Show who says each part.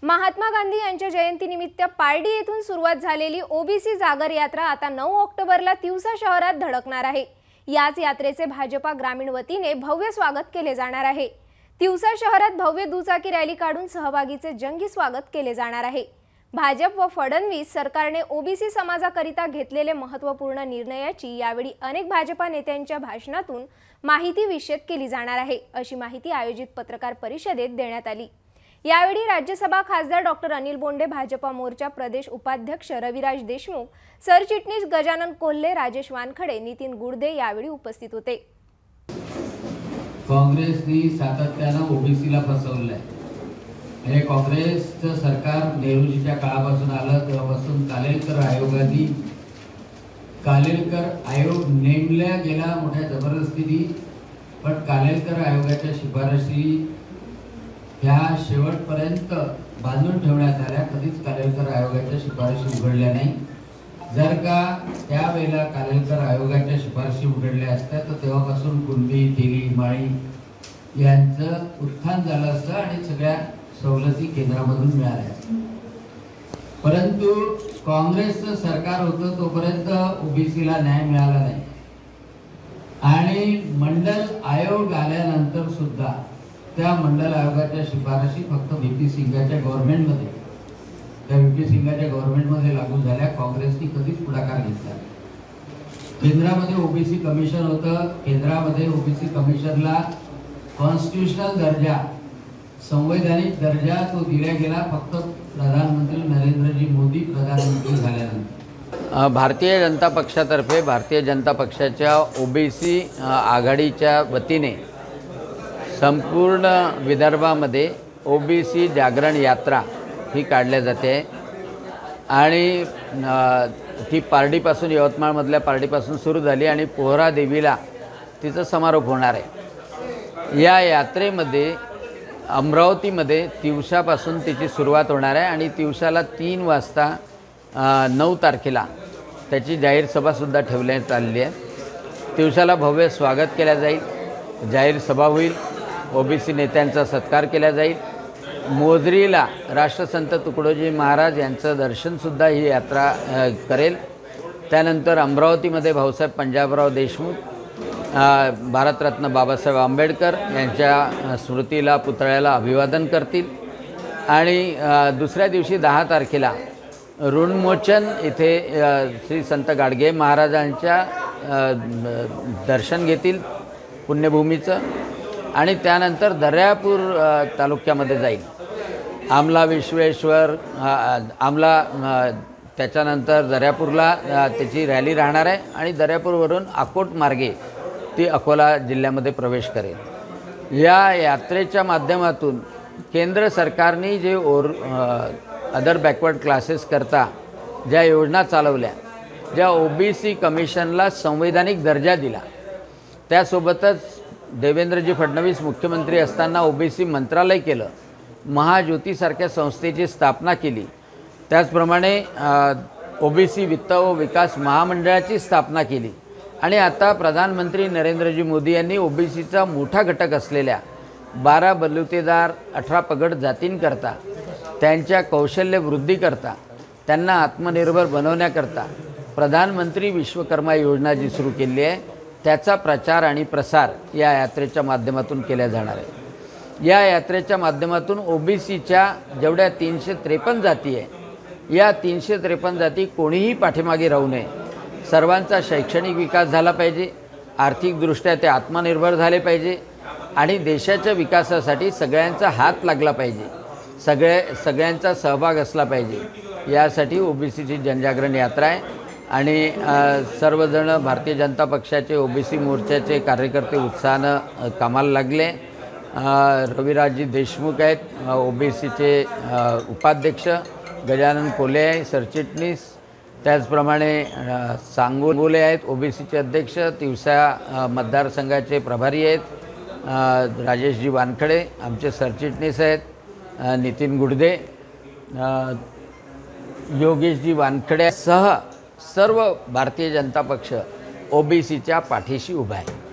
Speaker 1: महात्मा गांधी यांच्या जयंतीनिमित्त पारडी येथून सुरुवात झालेली ओबीसी जागर यात्रा आता 9 ऑक्टोबरला तिवसा शहरात धडकणार आहे। याच यात्रेचे भाजपा ग्रामीण वतीने भव्य स्वागत केले जाणार आहे। तिवसा शहरात भव्य दुचाकी रॅली काढून सहभागीचे जंगी स्वागत केले जाणार आहे। भाजप व फडणवीस सरकारने ओबीसी समाजाकरिता घेतलेले महत्त्वपूर्ण निर्णयाची यावेळी अनेक भाजपा नेत्यांच्या भाषणातून माहिती विशद केली जाणार आहे, अशी माहिती आयोजित पत्रकार परिषदेत देण्यात आली। यावेळी राज्यसभा खासदार डॉक्टर अनिल बोंडे, भाजपा मोर्चा प्रदेश उपाध्यक्ष रविराज देशमुख, सरचिटणीस गजानन कोल्हे, राजेश वानखडे, नितीन गुडदे यावेळी उपस्थित होते।
Speaker 2: काँग्रेसनी सातत्याने ओबीसीला फसवलंय। हे काँग्रेसचं सरकार नेहरूजीच्या काळापासून आलं तेव्हापासून कालेलकर आयोग नेमल्या गेला मोठ्या जबरदस्तीने, पण कालेलकर आयोगाच्या शिफारशी ह्या शेवटपर्यंत बांधून ठेवण्यात आल्या। कधीच कालेलकर आयोगाच्या शिफारशी उघडल्या नाही। जर का त्यावेळेला कालेलकर आयोगाच्या शिफारशी उघडल्या असत्या तर तेव्हापासून कुणबी, तेली, माळी यांचं उत्थान झालं असतं आणि सगळ्या सवलती केंद्रामधून मिळाल्या। परंतु काँग्रेसचं सरकार होतं तोपर्यंत ओबीसीला न्याय मिळाला नाही आणि मंडल आयोग आल्यानंतर सुद्धा त्या मंडल आयोगाच्या शिफारशी फक्त व्हीपी सिंगाच्या गव्हर्नमेंटमध्ये लागू झाल्या। काँग्रेसने कधीच पुढाकार घेतला। केंद्रामध्ये ओबीसी कमिशन होतं। केंद्रामध्ये ओबीसी कमिशनला कॉन्स्टिट्यूशनल दर्जा, संवैधानिक दर्जा तो दिला गेला फक्त प्रधानमंत्री नरेंद्रजी मोदी प्रधानमंत्री झाल्यानंतर।
Speaker 3: भारतीय जनता पक्षातर्फे भारतीय जनता पक्षाच्या ओबीसी आघाडीच्या वतीने संपूर्ण विदर्भामध्ये ओबीसी जागरण यात्रा ही काढल्या जाते आणि ती पारडीपासून, यवतमाळमधल्या पारडीपासून सुरू झाली आणि पोहरा देवीला तिचा समारोप होणार आहे। या यात्रेमध्ये अमरावतीमध्ये तिवसापासून तिची सुरुवात होणार आहे आणि तिवसाला 3 वाजता 9 तारखेला त्याची जाहीर सभासुद्धा ठेवण्यात आलेली आहे। तिवसाला भव्य स्वागत केलं जाईल, जाहीर सभा होईल, ओबीसी नेत्यांचा सत्कार केला जाईल। मोजरीला राष्ट्रसंत तुकडोजी महाराज यांचं दर्शनसुद्धा ही यात्रा करेल। त्यानंतर अमरावतीमध्ये भाऊसाहेब पंजाबराव देशमुख, भारतरत्न बाबासाहेब आंबेडकर यांच्या स्मृतीला, पुतळ्याला अभिवादन करतील आणि दुसऱ्या दिवशी 10 तारखेला ऋणमोचन इथे श्री संत गाडगे महाराजांच्या दर्शन घेतील पुण्यभूमीचं आणि त्यानंतर दर्यापूर तालुक्यामध्ये जाईल। आमला विश्वेश्वर, त्याच्यानंतर दर्यापूरला त्याची रॅली राहणार आहे आणि दर्यापूरवरून अकोट मार्गे ती अकोला जिल्ह्यामध्ये प्रवेश करेल। या यात्रेच्या माध्यमातून केंद्र सरकारने जे अदर बॅकवर्ड क्लासेस करता ज्या योजना चालवल्या, ज्या ओबीसी कमिशनला संवैधानिक दर्जा दिला, त्यासोबतच देवेंद्रजी फडणवीस मुख्यमंत्री असताना ओबीसी मंत्रालय केलं, महाज्योतीसारख्या संस्थेची स्थापना केली, त्याचप्रमाणे ओबीसी वित्त व विकास महामंडळाची स्थापना केली आणि आता प्रधानमंत्री नरेंद्रजी मोदी यांनी ओबीसीचा मोठा घटक असलेल्या 12 बलुतेदार 18 पगड जातींकरता, त्यांच्या कौशल्य वृद्धीकरता, त्यांना आत्मनिर्भर बनवण्याकरता प्रधानमंत्री विश्वकर्मा योजना जी सुरू केली आहे त्याचा प्रचार आणि प्रसार या यात्रेच्या माध्यमातून केला जाणार आहे। या यात्रेच्या माध्यमातून ओबीसीच्या जेवढ्या 353 जाती आहे, या 353 जाती कोणीही पाठीमागे राहू नये। सर्वांचा शैक्षणिक विकास झाला पाहिजे, आर्थिकदृष्ट्या ते आत्मनिर्भर झाले पाहिजे आणि देशाच्या विकासासाठी सगळ्यांचा हात लागला पाहिजे, सगळ्यांचा सहभाग असला पाहिजे। यासाठी ओबीसीची जनजागरण यात्रा आहे आणि सर्वजण भारतीय जनता पक्षाचे ओबीसी मोर्चाचे कार्यकर्ते उत्साहानं कामाला लागले। रविराजजी देशमुख आहेत, ओबीसीचे उपाध्यक्ष, गजानन कोल्हे आहे सरचिटणीस, त्याचप्रमाणे सांगोले आहेत ओबीसीचे अध्यक्ष, तिवसा मतदारसंघाचे प्रभारी आहेत राजेशजी वानखडे, आमचे सरचिटणीस आहेत नितीन गुडदे, योगेशजी वानखडे सह सर्व भारतीय जनता पक्ष ओबीसीच्या पाठीशी उभा आहे।